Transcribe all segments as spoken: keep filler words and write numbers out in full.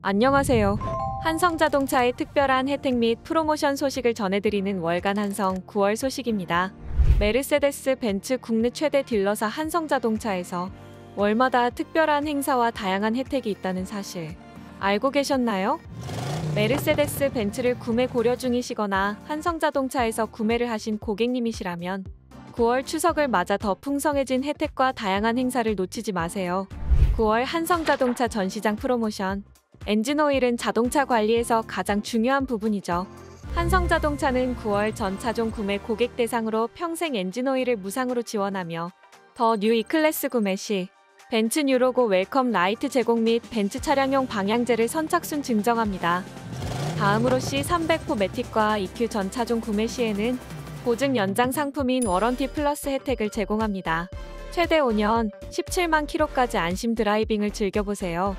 안녕하세요. 한성자동차의 특별한 혜택 및 프로모션 소식을 전해드리는 월간 한성 구월 소식입니다. 메르세데스 벤츠 국내 최대 딜러사 한성자동차에서 월마다 특별한 행사와 다양한 혜택이 있다는 사실 알고 계셨나요? 메르세데스 벤츠를 구매 고려 중이시거나 한성자동차에서 구매를 하신 고객님이시라면 구월 추석을 맞아 더 풍성해진 혜택과 다양한 행사를 놓치지 마세요. 구월 한성자동차 전시장 프로모션. 엔진오일은 자동차 관리에서 가장 중요한 부분이죠. 한성자동차는 구월 전 차종 구매 고객 대상으로 평생 엔진오일을 무상으로 지원하며 더 뉴 E클래스 구매 시 벤츠 뉴로고 웰컴 라이트 제공 및 벤츠 차량용 방향제를 선착순 증정합니다. 다음으로 씨 삼백 호 매틱과 이큐 전 차종 구매 시에는 보증 연장 상품인 워런티 플러스 혜택을 제공합니다. 최대 오 년, 십칠만 킬로미터까지 안심 드라이빙을 즐겨보세요.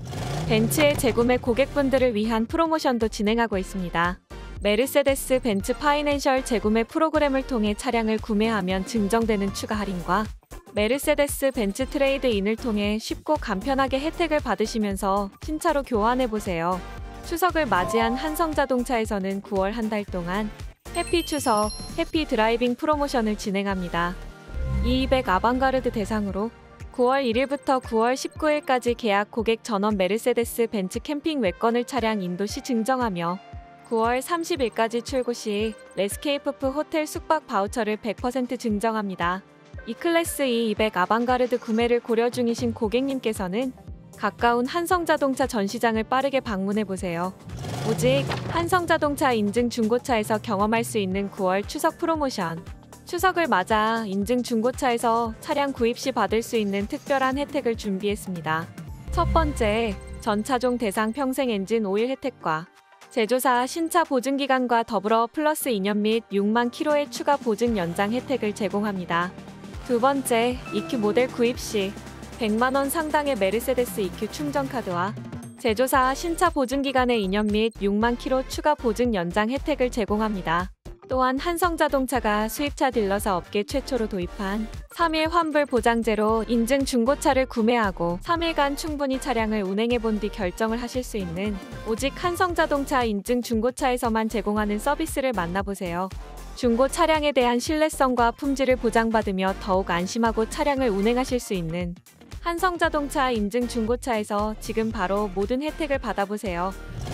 벤츠의 재구매 고객분들을 위한 프로모션도 진행하고 있습니다. 메르세데스 벤츠 파이낸셜 재구매 프로그램을 통해 차량을 구매하면 증정되는 추가 할인과 메르세데스 벤츠 트레이드인을 통해 쉽고 간편하게 혜택을 받으시면서 신차로 교환해보세요. 추석을 맞이한 한성자동차에서는 구월 한 달 동안 해피 추석, 해피 드라이빙 프로모션을 진행합니다. 이이백 아방가르드 대상으로 구월 일일부터 구월 십구일까지 계약 고객 전원 메르세데스 벤츠 캠핑 외건을 차량 인도 시 증정하며 구월 삼십일까지 출고 시 레스케이프프 호텔 숙박 바우처를 백 퍼센트 증정합니다. E클래스 이이백 아방가르드 구매를 고려 중이신 고객님께서는 가까운 한성자동차 전시장을 빠르게 방문해보세요. 오직 한성자동차 인증 중고차에서 경험할 수 있는 구월 추석 프로모션. 추석을 맞아 인증 중고차에서 차량 구입 시 받을 수 있는 특별한 혜택을 준비했습니다. 첫 번째, 전 차종 대상 평생 엔진 오일 혜택과 제조사 신차 보증기간과 더불어 플러스 이 년 및 육만 킬로미터의 추가 보증 연장 혜택을 제공합니다. 두 번째, 이큐 모델 구입 시 백만 원 상당의 메르세데스 이큐 충전카드와 제조사 신차 보증기간의 이 년 및 육만 킬로미터 추가 보증 연장 혜택을 제공합니다. 또한 한성자동차가 수입차 딜러사 업계 최초로 도입한 삼 일 환불 보장제로 인증 중고차를 구매하고 삼 일간 충분히 차량을 운행해본 뒤 결정을 하실 수 있는 오직 한성자동차 인증 중고차에서만 제공하는 서비스를 만나보세요. 중고 차량에 대한 신뢰성과 품질을 보장받으며 더욱 안심하고 차량을 운행하실 수 있는 한성자동차 인증 중고차에서 지금 바로 모든 혜택을 받아보세요.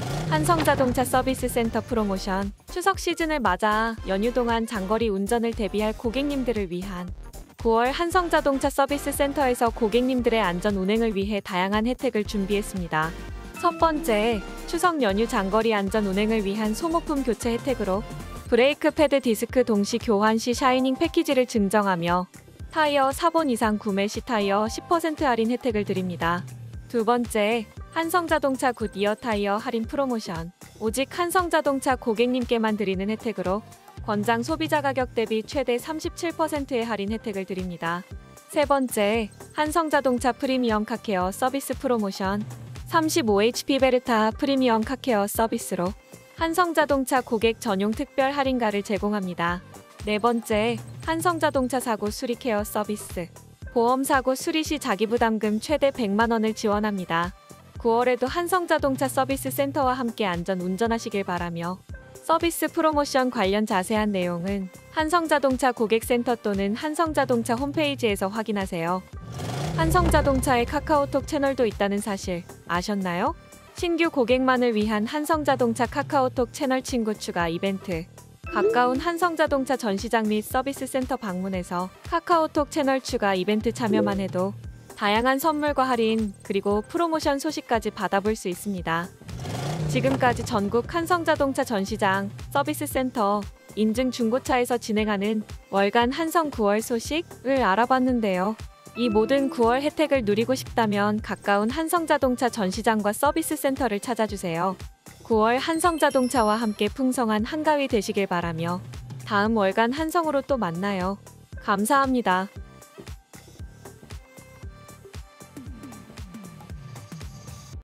한성자동차 서비스 센터 프로모션. 추석 시즌을 맞아 연휴 동안 장거리 운전을 대비할 고객님들을 위한 구월 한성자동차 서비스 센터에서 고객님들의 안전 운행을 위해 다양한 혜택을 준비했습니다. 첫 번째, 추석 연휴 장거리 안전 운행을 위한 소모품 교체 혜택으로 브레이크 패드 디스크 동시 교환 시 샤이닝 패키지를 증정하며 타이어 사 본 이상 구매 시 타이어 십 퍼센트 할인 혜택을 드립니다. 두 번째, 한성자동차 굿이어 타이어 할인 프로모션. 오직 한성자동차 고객님께만 드리는 혜택으로 권장 소비자 가격 대비 최대 삼십칠 퍼센트의 할인 혜택을 드립니다. 세 번째, 한성자동차 프리미엄 카케어 서비스 프로모션. 삼십오 에이치피 베르타 프리미엄 카케어 서비스로 한성자동차 고객 전용 특별 할인가를 제공합니다. 네 번째, 한성자동차 사고 수리 케어 서비스. 보험사고 수리 시 자기부담금 최대 백만 원을 지원합니다. 구월에도 한성자동차 서비스 센터와 함께 안전 운전하시길 바라며 서비스 프로모션 관련 자세한 내용은 한성자동차 고객센터 또는 한성자동차 홈페이지에서 확인하세요. 한성자동차의 카카오톡 채널도 있다는 사실 아셨나요? 신규 고객만을 위한 한성자동차 카카오톡 채널 친구 추가 이벤트. 가까운 한성자동차 전시장 및 서비스 센터 방문해서 카카오톡 채널 추가 이벤트 참여만 해도 다양한 선물과 할인, 그리고 프로모션 소식까지 받아볼 수 있습니다. 지금까지 전국 한성자동차 전시장, 서비스 센터, 인증 중고차에서 진행하는 월간 한성 구월 소식을 알아봤는데요. 이 모든 구월 혜택을 누리고 싶다면 가까운 한성자동차 전시장과 서비스 센터를 찾아주세요. 구월 한성자동차와 함께 풍성한 한가위 되시길 바라며 다음 월간 한성으로 또 만나요. 감사합니다.